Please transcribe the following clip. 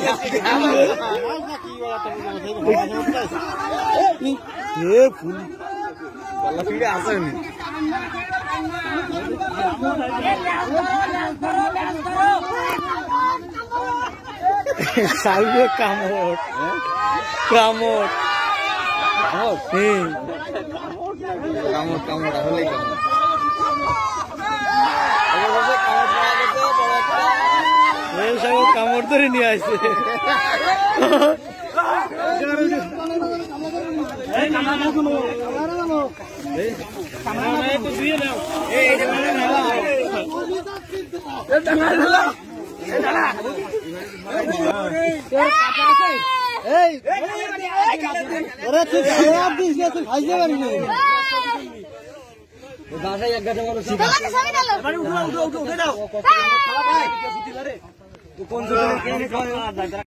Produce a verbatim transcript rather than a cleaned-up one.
ফুল গলা ফিরে আসেনি সাউরে কামড় কামড় কামড় কামড় হলেই কামড় কামড় ধরে নিয়ে আসছে বাসায় এক গাছে মানুষ